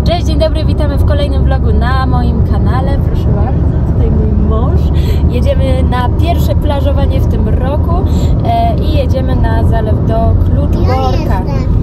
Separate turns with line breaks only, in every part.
Cześć, dzień dobry, witamy w kolejnym vlogu na moim kanale. Proszę bardzo, tutaj mój mąż. Jedziemy na pierwsze plażowanie w tym roku i jedziemy na zalew do Kluczborka.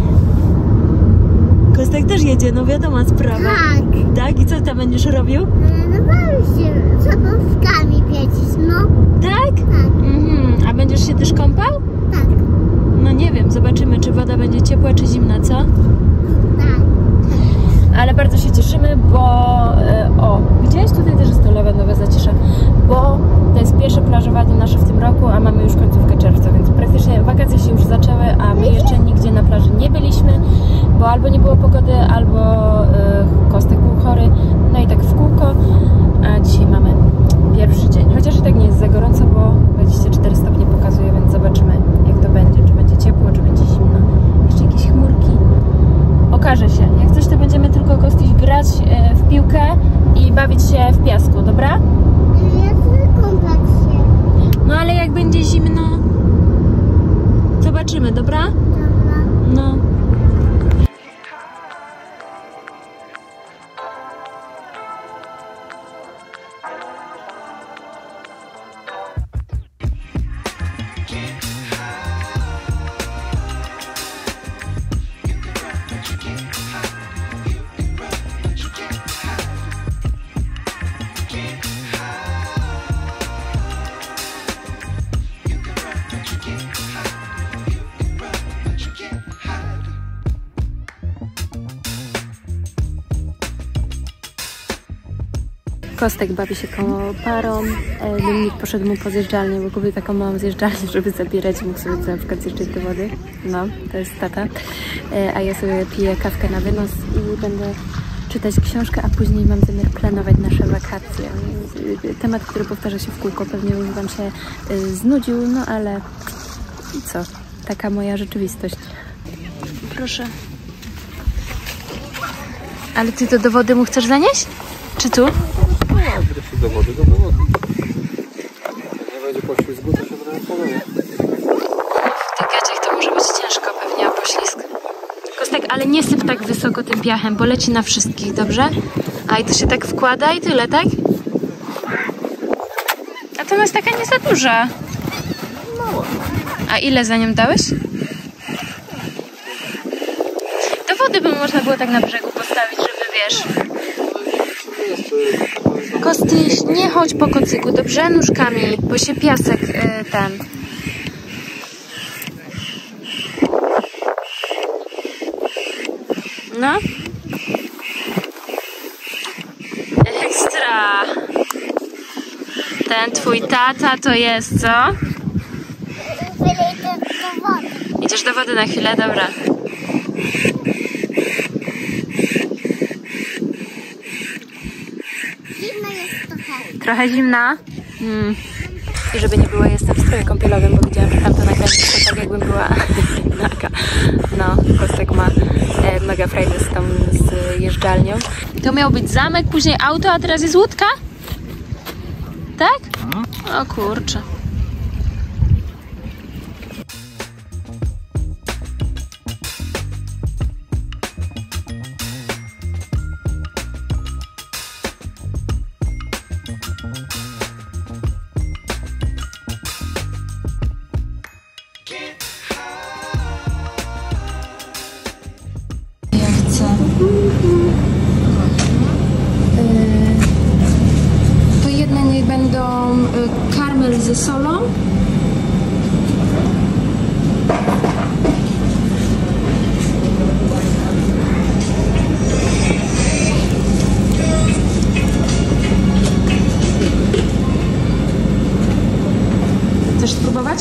Kostek też jedzie, no wiadoma sprawa.
Tak.
Tak? I co tam będziesz robił?
No bawię się zabawkami piecić, no.
Tak?
Tak.
A będziesz się też kąpał?
Tak.
No nie wiem, zobaczymy, czy woda będzie ciepła, czy zimna, co?
Tak.
Ale bardzo się cieszymy, bo widziałeś? Tutaj też jest to lawendowe zacisza, bo to jest pierwsze plażowanie nasze w tym roku, a mamy już końcówkę czerwca, więc praktycznie wakacje się już zaczęły, a my jeszcze nigdzie na plaży nie byliśmy, bo albo nie było pogody, albo Kostek był chory, no i tak w kółko, a dzisiaj mamy pierwszy dzień, chociaż i tak nie jest za gorąco, bo 24 stopnie pokazuje, więc zobaczymy, jak to będzie, czy będzie ciepło, czy będzie zimno, jeszcze jakieś chmurki. Okaże się. Jak coś, to będziemy tylko Kostiś grać w piłkę i bawić się w piasku, dobra?
Ja chcę kąpać się.
No ale jak będzie zimno, zobaczymy, dobra?
Dobra.
No. Kostek bawi się parą, Dominik poszedł mu po zjeżdżalnię, bo kupił taką małą zjeżdżalnię, żeby zabierać, mógł sobie na przykład zjeżdżać do wody. No, to jest tata. A ja sobie piję kawkę na wynos i będę czytać książkę, a później mam zamiar planować nasze wakacje. Temat, który powtarza się w kółko, pewnie już wam się znudził, no ale co, taka moja rzeczywistość. Proszę. Ale ty to do wody mu chcesz zanieść? Czy tu?
Do wody, do wody. Nie będzie poślizgu, to się trochę poleje.
W tych gaciach to może być ciężko pewnie o poślizg. Kostek, ale nie syp tak wysoko tym piachem, bo leci na wszystkich, dobrze? A i to się tak wkłada i tyle, tak? A to jest taka nie za duża. A ile za nią dałeś? Do wody by można było tak na brzegu postawić, żeby wiesz... Kostyś, nie chodź po kocyku, dobrze? Nóżkami, bo się piasek ten... No? Ekstra! Ten twój tata to jest, co?
Wyjdę do wody.
Idziesz do wody na chwilę? Dobra.
Zimno jest trochę.
Trochę zimna? I żeby nie było, jestem w stroju kąpielowym, bo widziałam, że tamto nagranie to tak jakbym była naga. No, Kostek ma mega frajdę z tą jeżdżalnią. To miał być zamek, później auto, a teraz jest łódka? Tak? O kurczę. To jedne niech będą karmel ze solą. Chcesz spróbować?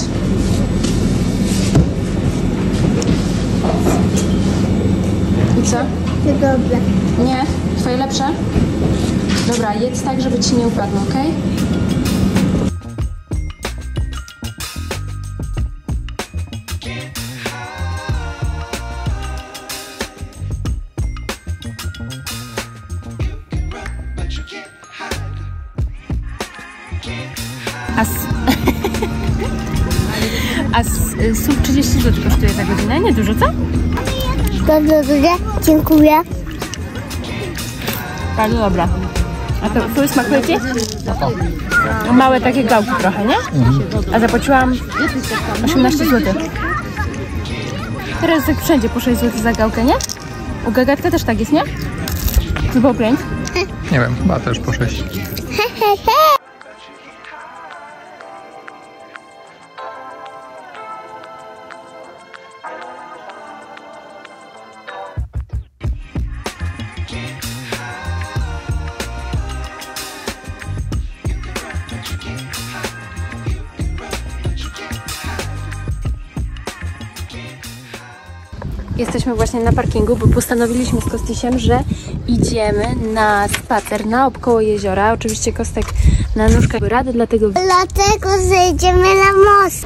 I co?
To dobre.
Nie? Twoje lepsze? Dobra, jedz tak, żeby ci nie upadło, ok? A SUV 30 zł kosztuje za godzinę? Nie dużo, co?
Dobrze, dziękuję.
Bardzo dobra. A to tu smakuje Ci? Małe takie gałki trochę, nie? A zapłaciłam 18 zł. Teraz jak wszędzie po 6 zł za gałkę, nie? U Gagatka też tak jest, nie? To było 5.
Nie wiem, chyba też po 6.
Jesteśmy właśnie na parkingu, bo postanowiliśmy z Kostisiem, że idziemy na spacer naokoło jeziora. Oczywiście Kostek na nóżkach rady, dlatego
zejdziemy na most.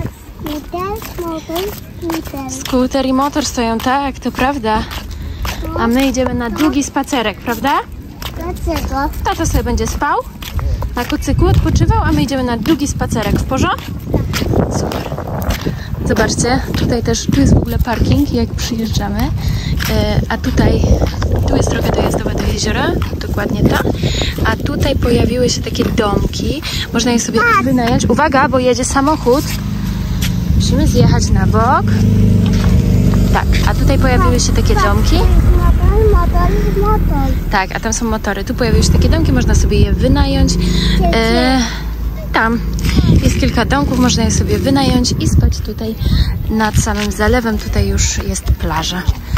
skuter i motor stoją, tak, to prawda. A my idziemy na długi spacerek, prawda?
Dlaczego?
Tato sobie będzie spał, na kocyku odpoczywał, a my idziemy na długi spacerek. W porządku? Super. Zobaczcie, tutaj też, tu jest w ogóle parking, jak przyjeżdżamy, a tutaj, tu jest droga dojazdowa do jeziora, dokładnie ta, a tutaj pojawiły się takie domki, można je sobie wynająć. Uwaga, bo jedzie samochód, musimy zjechać na bok. Tak, a tutaj pojawiły się takie domki.
Motor.
Tak, a tam są motory. Tu pojawiły się takie domki, można sobie je wynająć. Tam jest kilka domków, można je sobie wynająć i spać tutaj nad samym zalewem. Tutaj już jest plaża.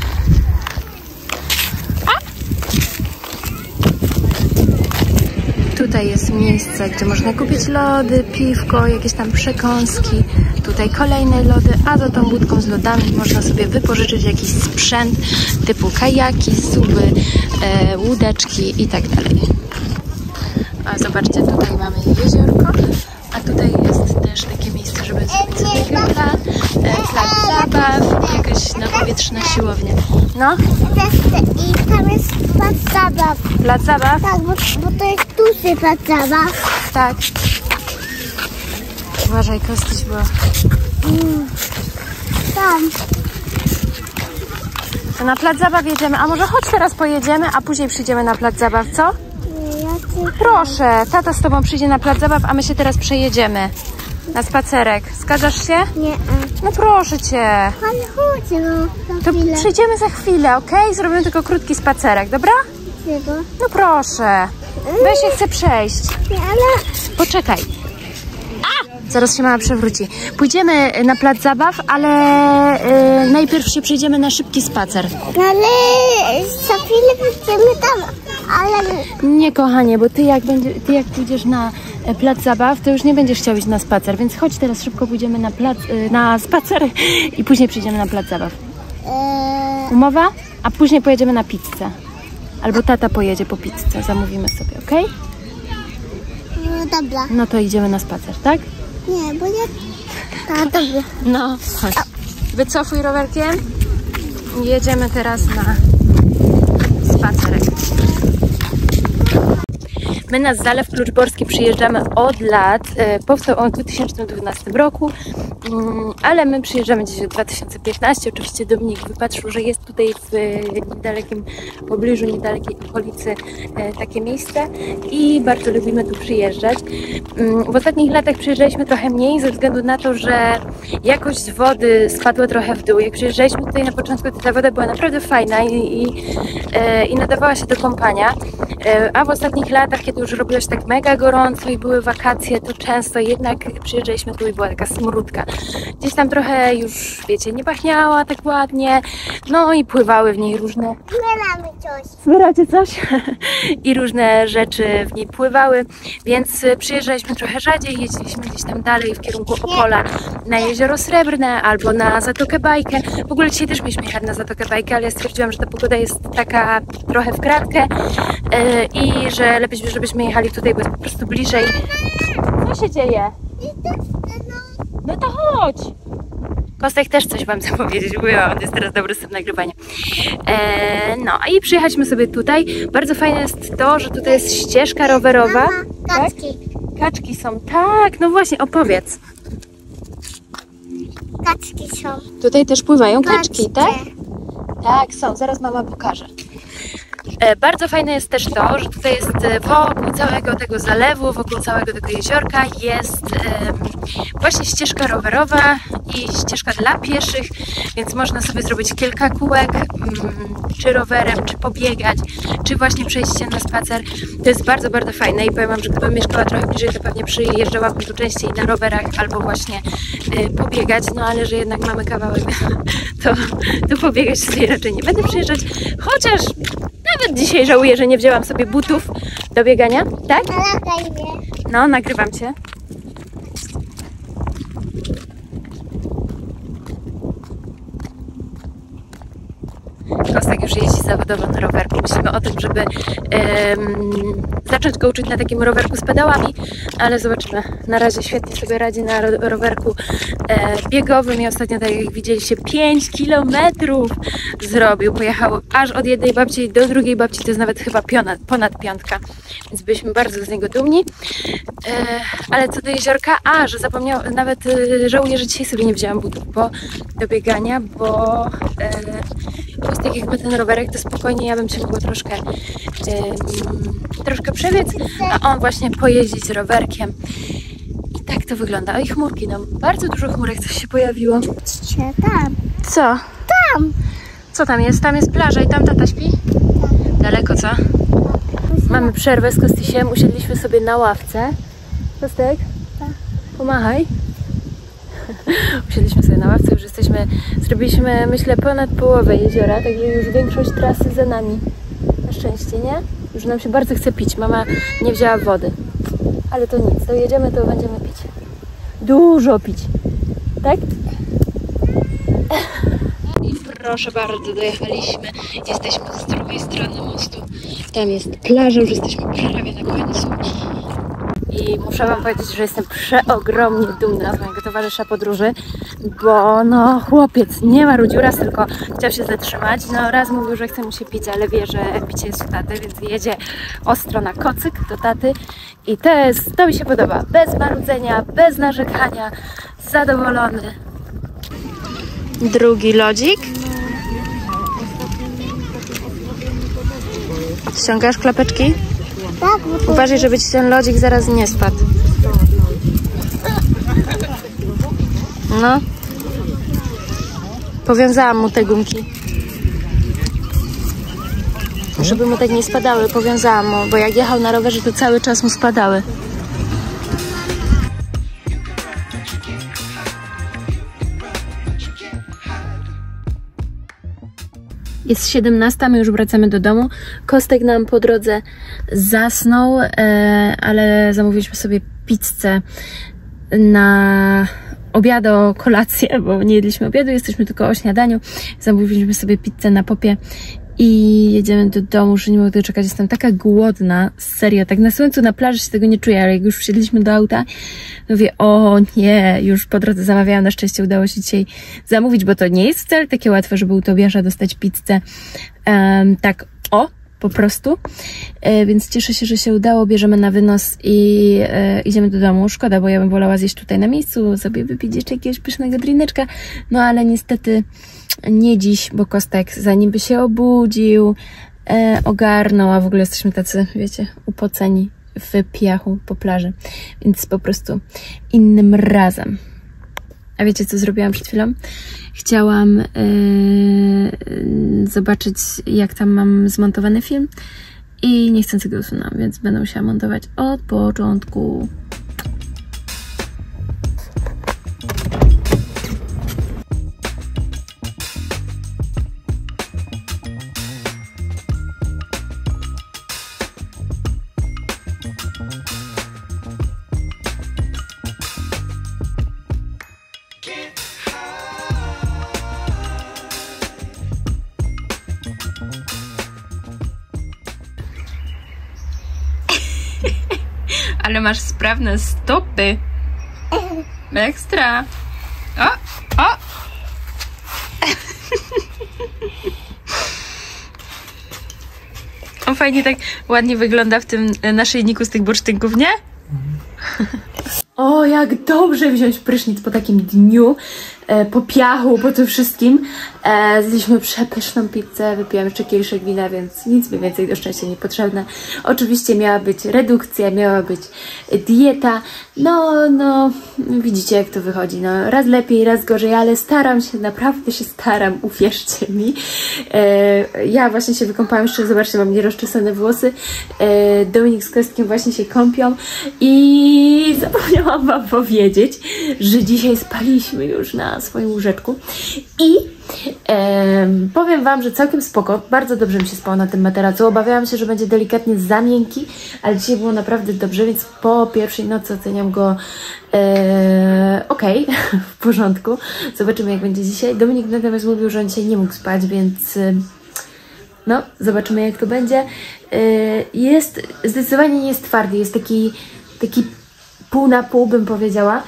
Tutaj jest miejsce, gdzie można kupić lody, piwko, jakieś tam przekąski. Tutaj kolejne lody, a za tą budką z lodami można sobie wypożyczyć jakiś sprzęt typu kajaki, suby, łódeczki i tak dalej. A zobaczcie, tutaj mamy jeziorko, a tutaj jest też takie miejsce, żeby zrobić sobie grilla, plac zabaw, jakaś napowietrzna siłownia. No?
I tam jest plac zabaw.
Plac zabaw?
Tak, bo to jest duży plac zabaw.
Tak. Uważaj, Kostyś, bo...
Tam.
To na plac zabaw jedziemy, a może chodź teraz pojedziemy, a później przyjdziemy na plac zabaw, co? Proszę, tata z tobą przyjdzie na plac zabaw, a my się teraz przejedziemy na spacerek. Zgadzasz się?
Nie.
No proszę cię.
Ale chodź, no.
To przyjdziemy za chwilę, okej? Zrobimy tylko krótki spacerek, dobra?
Czego?
No proszę. Bo ja się chcę przejść.
Nie, ale...
Poczekaj. Zaraz się mama przewróci. Pójdziemy na plac zabaw, ale najpierw się przejdziemy na szybki spacer.
No ale za chwilę będziemy tam, ale...
Nie, kochanie, bo ty jak pójdziesz na plac zabaw, to już nie będziesz chciał iść na spacer, więc chodź teraz szybko pójdziemy na spacer i później przyjdziemy na plac zabaw. Umowa? A później pojedziemy na pizzę. Albo tata pojedzie po pizzę, zamówimy sobie, okej?
No dobra.
No to idziemy na spacer, tak?
Nie, bo nie... Tak, dobra.
No, chodź. Wycofuj rowerkiem i jedziemy teraz na spacerek. My na Zalew Kluczborski przyjeżdżamy od lat, powstał on w 2012 roku, ale my przyjeżdżamy gdzieś w 2015. Oczywiście Dominik wypatrzył, że jest tutaj w niedalekim pobliżu, niedalekiej okolicy takie miejsce i bardzo lubimy tu przyjeżdżać. W ostatnich latach przyjeżdżaliśmy trochę mniej ze względu na to, że jakość wody spadła trochę w dół. Jak przyjeżdżaliśmy tutaj na początku, to ta woda była naprawdę fajna i nadawała się do kąpania, a w ostatnich latach, kiedy już robiło się tak mega gorąco i były wakacje, to często jednak przyjeżdżaliśmy tu i była taka smródka. Gdzieś tam trochę już, wiecie, nie pachniała tak ładnie, no i pływały w niej różne...
Zbieramy coś.
Zbieracie coś? I różne rzeczy w niej pływały, więc przyjeżdżaliśmy trochę rzadziej, jeździliśmy gdzieś tam dalej w kierunku Opola na Jezioro Srebrne albo na Zatokę Bajkę. W ogóle dzisiaj też mieliśmy jechać na Zatokę Bajkę, ale ja stwierdziłam, że ta pogoda jest taka trochę w kratkę i że lepiej, żebyśmy jechali tutaj, bo jest po prostu bliżej. Co się dzieje? No to chodź! Kostek też coś wam chce powiedzieć, bo on jest teraz dobry z tym nagrywaniem. No i przyjechaliśmy sobie tutaj. Bardzo fajne jest to, że tutaj jest ścieżka rowerowa.
Mama, kaczki.
Tak? Kaczki są, tak, no właśnie, opowiedz.
Kaczki są.
Tutaj też pływają kaczki,
Patrzcie.
tak? Tak, są, zaraz mama pokaże. Bardzo fajne jest też to, że tutaj jest wokół całego tego zalewu, wokół całego tego jeziorka jest właśnie ścieżka rowerowa i ścieżka dla pieszych, więc można sobie zrobić kilka kółek, czy rowerem, czy pobiegać, czy właśnie przejść się na spacer. To jest bardzo, bardzo fajne i powiem wam, że gdybym mieszkała trochę bliżej, to pewnie przyjeżdżałabym tu częściej na rowerach albo właśnie pobiegać, no ale że jednak mamy kawałek, to pobiegać tutaj raczej nie będę przyjeżdżać, chociaż nawet dzisiaj żałuję, że nie wzięłam sobie butów do biegania, tak? No, nagrywam cię. Kostek już jeździ zawodowo na rowerku. Myślimy o tym, żeby zacząć go uczyć na takim rowerku z pedałami, ale zobaczymy. Na razie świetnie sobie radzi na rowerku biegowym i ostatnio, tak jak widzieliście, 5 kilometrów zrobił. Pojechał aż od jednej babci do drugiej babci, to jest nawet chyba ponad piątka, więc byliśmy bardzo z niego dumni. Ale co do jeziorka, że zapomniał, nawet żałuję, że dzisiaj sobie nie wzięłam butów do biegania, bo tak jakby ten rowerek, to spokojnie ja bym się mogła troszkę przebiec, a on właśnie pojeździć rowerkiem. I tak to wygląda. I chmurki, no bardzo dużo chmurek coś się pojawiło.
Tam.
Co?
Tam.
Co tam jest? Tam jest plaża i tam tata śpi? Daleko, co? Mamy przerwę z Kostisiem, usiedliśmy sobie na ławce. Kostek?
Tak.
Pomachaj. Usiedliśmy sobie na ławce, już zrobiliśmy, myślę, ponad połowę jeziora, także już większość trasy za nami. Na szczęście, nie? Już nam się bardzo chce pić. Mama nie wzięła wody. Ale to nic, dojedziemy, to będziemy pić. Dużo pić. Tak? I proszę bardzo, dojechaliśmy. Jesteśmy z drugiej strony mostu. Tam jest plaża, już jesteśmy prawie na końcu. I muszę wam powiedzieć, że jestem przeogromnie dumna z mojego towarzysza podróży, bo no chłopiec nie ma rudziuras, tylko chciał się zatrzymać. No raz mówił, że chce mu się pić, ale wie, że picie jest u taty, więc jedzie ostro na kocyk do taty. I to mi się podoba. Bez marudzenia, bez narzekania, zadowolony. Drugi lodzik. Ściągasz klapeczki?
Tak, bo to...
Uważaj, żeby ci ten lodzik zaraz nie spadł. No. Powiązałam mu te gumki. Żeby mu tak nie spadały, powiązałam mu, bo jak jechał na rowerze, to cały czas mu spadały. Jest 17, my już wracamy do domu. Kostek nam po drodze zasnął, ale zamówiliśmy sobie pizzę na obiado, kolację, bo nie jedliśmy obiadu, jesteśmy tylko o śniadaniu. Zamówiliśmy sobie pizzę na popie i jedziemy do domu, już nie mogę doczekać, jestem taka głodna, serio, tak na słońcu, na plaży się tego nie czuję, ale jak już wsiedliśmy do auta, to mówię, o nie, już po drodze zamawiałam, na szczęście udało się dzisiaj zamówić, bo to nie jest wcale takie łatwe, żeby u Tobiasza dostać pizzę, tak po prostu, więc cieszę się, że się udało, bierzemy na wynos i idziemy do domu. Szkoda, bo ja bym wolała zjeść tutaj na miejscu, sobie wypić jeszcze jakiegoś pysznego drineczka, no ale niestety nie dziś, bo Kostek zanim by się obudził, ogarnął, a w ogóle jesteśmy tacy, wiecie, upoceni w piachu po plaży, więc po prostu innym razem. A wiecie, co zrobiłam przed chwilą? Chciałam zobaczyć, jak tam mam zmontowany film i niechcący go usunęłam, więc będę musiała montować od początku. Ale masz sprawne stopy. Ekstra. O! On fajnie tak ładnie wygląda w tym naszyjniku z tych bursztynków, nie? O, jak dobrze wziąć prysznic po takim dniu. po piachu, po tym wszystkim. Zjedliśmy przepyszną pizzę, wypiłam jeszcze kieliszek wina, więc nic mi więcej do szczęścia nie potrzebne. Oczywiście miała być redukcja, miała być dieta. No, widzicie jak to wychodzi. No, raz lepiej, raz gorzej, ale staram się, naprawdę się staram, uwierzcie mi. Ja właśnie się wykąpałam, jeszcze zobaczcie, mam nierozczesane włosy. Dominik z Kostkiem właśnie się kąpią i zapomniałam wam powiedzieć, że dzisiaj spaliśmy już na swoim łóżeczku i powiem wam, że całkiem spoko, bardzo dobrze mi się spało na tym materacu. Obawiałam się, że będzie delikatnie za miękki, ale dzisiaj było naprawdę dobrze, więc po pierwszej nocy oceniam go okej, w porządku. Zobaczymy jak będzie dzisiaj. Dominik natomiast mówił, że on dzisiaj nie mógł spać, więc no, zobaczymy jak to będzie. Zdecydowanie nie jest twardy, jest taki pół na pół bym powiedziała.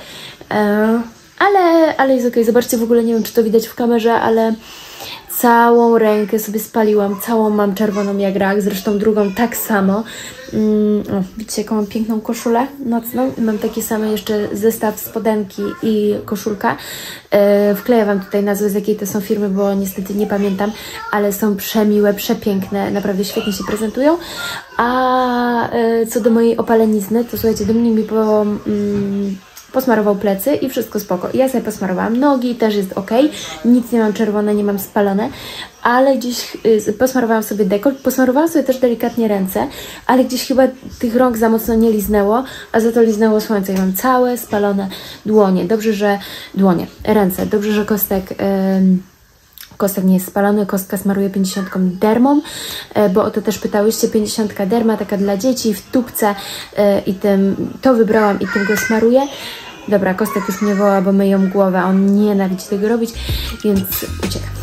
Ale jest okej. Zobaczcie, w ogóle nie wiem, czy to widać w kamerze, ale całą rękę sobie spaliłam, całą mam czerwoną jak rak, zresztą drugą tak samo. Widzicie, jaką mam piękną koszulę nocną. Mam takie same jeszcze zestaw spodenki i koszulka. Wkleję wam tutaj nazwę, z jakiej to są firmy, bo niestety nie pamiętam, ale są przemiłe, przepiękne, naprawdę świetnie się prezentują. A co do mojej opalenizny, to słuchajcie, Dominik mi posmarował plecy i wszystko spoko. Ja sobie posmarowałam nogi, też jest ok. Nic nie mam czerwone, nie mam spalone, ale gdzieś posmarowałam sobie dekolt, posmarowałam sobie też delikatnie ręce, ale gdzieś chyba tych rąk za mocno nie liznęło, a za to liznęło słońce i mam całe spalone dłonie. Dobrze, że ręce. Dobrze, że Kostek nie jest spalony, Kostka smaruje 50 dermą, bo o to też pytałyście, 50 derma, taka dla dzieci, w tubce i to wybrałam i tym go smaruję. Dobra, Kostek już mnie woła, bo myję głowę, a on nienawidzi tego robić, więc uciekam.